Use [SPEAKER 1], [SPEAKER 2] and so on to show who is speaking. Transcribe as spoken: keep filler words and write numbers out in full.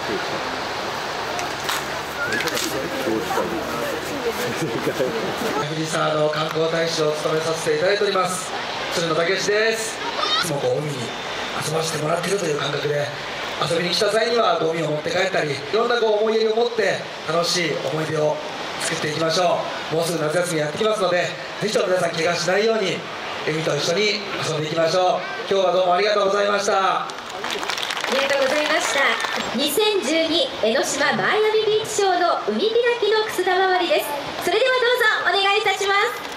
[SPEAKER 1] 藤沢の観光大使を務めさせていただいております鶴野武です。いつもこう海に遊ばせてもらっているという感覚で遊びに来た際にはゴミを持って帰ったり、いろんなこう思い出を持って楽しい思い出を作っていきましょう。もうすぐ夏休みやってきますので、ぜひとも皆さん怪我しないように海と一緒に遊んでいきましょう。今日はどうもありがとうございました。
[SPEAKER 2] ありがとうございました。にせんじゅうに江ノ島マイアミビーチショーの海開きのくす玉割りです。それではどうぞお願いいたします。